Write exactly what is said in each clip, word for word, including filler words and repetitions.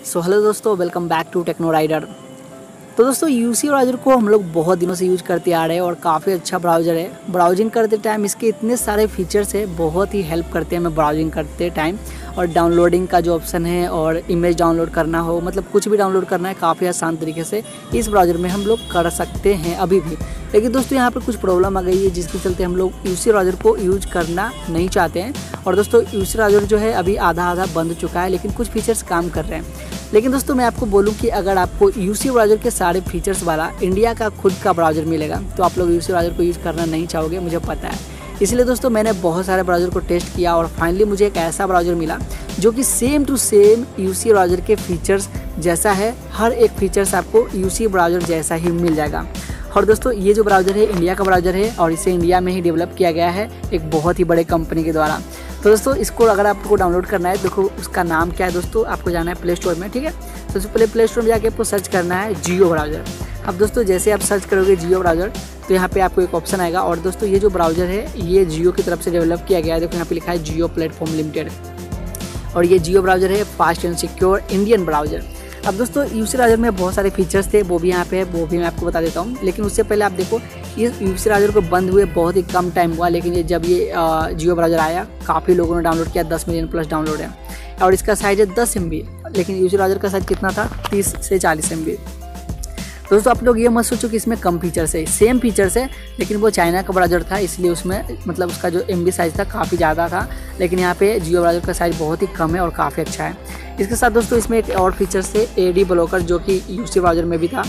सो hello दोस्तों, welcome back to techno rider. तो दोस्तों यूसी ब्राउज़र को हम लोग बहुत दिनों से यूज करते आ रहे हैं और काफ़ी अच्छा ब्राउज़र है। ब्राउजिंग करते टाइम इसके इतने सारे फीचर्स है, बहुत ही हेल्प करते हैं हमें ब्राउजिंग करते टाइम। और डाउनलोडिंग का जो ऑप्शन है और इमेज डाउनलोड करना हो, मतलब कुछ भी डाउनलोड करना है, काफ़ी आसान तरीके से इस ब्राउज़र में हम लोग कर सकते हैं अभी भी। लेकिन दोस्तों यहाँ पर कुछ प्रॉब्लम आ गई है, जिसके चलते हम लोग यूसी ब्राउज़र को यूज करना नहीं चाहते हैं। और दोस्तों यूसी ब्राउज़र जो है अभी आधा आधा बंद हो चुका है, लेकिन कुछ फीचर्स काम कर रहे हैं। लेकिन दोस्तों मैं आपको बोलूं कि अगर आपको यूसी ब्राउज़र के सारे फीचर्स वाला इंडिया का खुद का ब्राउज़र मिलेगा तो आप लोग यूसी ब्राउज़र को यूज़ करना नहीं चाहोगे, मुझे पता है। इसलिए दोस्तों मैंने बहुत सारे ब्राउज़र को टेस्ट किया और फाइनली मुझे एक ऐसा ब्राउज़र मिला जो कि same to same UC browser के फीचर्स जैसा है। हर एक फीचर्स आपको यूसी ब्राउज़र जैसा ही मिल जाएगा। और दोस्तों ये जो ब्राउज़र है इंडिया का ब्राउज़र है और इसे इंडिया में ही डेवलप किया गया है एक बहुत ही बड़े कंपनी के द्वारा। तो दोस्तों इसको अगर आपको डाउनलोड करना है, देखो उसका नाम क्या है दोस्तों, आपको जाना है प्ले स्टोर में, ठीक है। तो सबसे पहले प्ले स्टोर में जाके आपको सर्च करना है जियो ब्राउज़र। अब दोस्तों जैसे आप सर्च करोगे जियो ब्राउज़र तो यहाँ पे आपको एक ऑप्शन आएगा। और दोस्तों ये जो ब्राउज़र है ये जियो की तरफ से डेवलप किया गया है। देखो यहाँ पे लिखा है जियो प्लेटफॉर्म लिमिटेड और ये जियो ब्राउज़र है fast and secure Indian browser. अब दोस्तों यूसी ब्राउज़र में बहुत सारे फीचर्स थे, वो भी यहाँ पे है, वो भी मैं आपको बता देता हूँ। लेकिन उससे पहले आप देखो ये यूसी ब्राउज़र को बंद हुए बहुत ही कम टाइम हुआ, लेकिन ये जब ये जियो ब्राउज़र आया काफ़ी लोगों ने डाउनलोड किया, दस मिलियन प्लस डाउनलोड है। और इसका साइज़ है दस एम बी, लेकिन यूसी ब्राउज़र का साइज़ कितना था, तीस से चालीस एम बी। दोस्तों आप लोग ये मत सोचो कि इसमें कम फीचर्स है, सेम फीचर्स है, लेकिन वो चाइना का ब्राउज़र था इसलिए उसमें मतलब उसका जो एम बी साइज़ था काफ़ी ज़्यादा था। लेकिन यहाँ पे जियो ब्राउज़र का साइज़ बहुत ही कम है और काफ़ी अच्छा है। इसके साथ दोस्तों इसमें एक और फीचर्स है एडी ब्लॉकर, जो कि यूसी ब्राउज़र में भी था।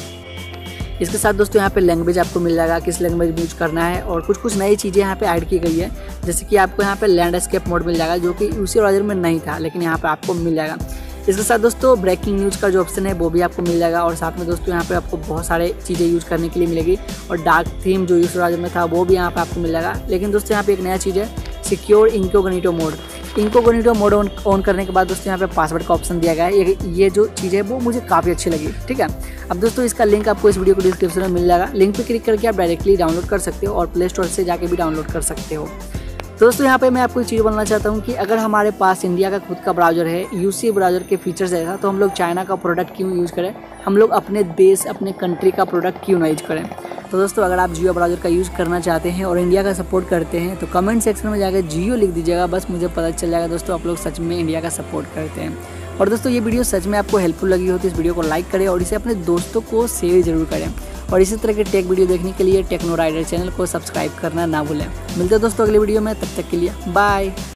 इसके साथ दोस्तों यहाँ पे लैंग्वेज आपको मिल जाएगा, किस लैंग्वेज में यूज करना है, और कुछ कुछ नई चीज़ें यहाँ पे ऐड की गई है। जैसे कि आपको यहाँ पे लैंडस्केप मोड मिल जाएगा, जो कि यूसी ब्राउज़र में नहीं था, लेकिन यहाँ पे आपको मिल जाएगा। इसके साथ दोस्तों ब्रेकिंग न्यूज़ का जो ऑप्शन है वो भी आपको मिल जाएगा। और साथ में दोस्तों यहाँ पे आपको बहुत सारे चीज़ें यूज करने के लिए मिलेगी। और डार्क थीम जो यूसी ब्राउज़र में था वो भी यहाँ पे आपको मिल जाएगा। लेकिन दोस्तों यहाँ पे एक नया चीज़ है secure incognito mode. Incognito mode on on करने के बाद दोस्तों यहाँ पे पासवर्ड का ऑप्शन दिया गया है। ये ये जो चीज़ है वो मुझे काफ़ी अच्छी लगी, ठीक है। अब दोस्तों इसका लिंक आपको इस वीडियो को डिस्क्रिप्शन में मिल जाएगा। लिंक पे क्लिक करके आप डायरेक्टली डाउनलोड कर सकते हो और प्ले स्टोर से जाके भी डाउनलोड कर सकते हो। तो दोस्तों यहाँ पे मैं आपको एक चीज़ बोलना चाहता हूँ कि अगर हमारे पास इंडिया का खुद का ब्राउज़र है यूसी ब्राउज़र के फीचर्स ऐसा, तो हम लोग चाइना का प्रोडक्ट क्यों यूज़ करें, हम लोग अपने देश अपने कंट्री का प्रोडक्ट क्यों ना यूज करें। तो दोस्तों अगर आप जियो ब्राउज़र का यूज़ करना चाहते हैं और इंडिया का सपोर्ट करते हैं तो कमेंट सेक्शन में जाकर जियो लिख दीजिएगा, बस मुझे पता चल जाएगा दोस्तों आप लोग सच में इंडिया का सपोर्ट करते हैं। और दोस्तों ये वीडियो सच में आपको हेल्पफुल लगी हो तो इस वीडियो को लाइक करें और इसे अपने दोस्तों को शेयर जरूर करें। और इसी तरह के टेक वीडियो देखने के लिए टेक्नो राइडर चैनल को सब्सक्राइब करना ना भूलें। मिलते हैं दोस्तों अगले वीडियो में, तब तक के लिए बाय।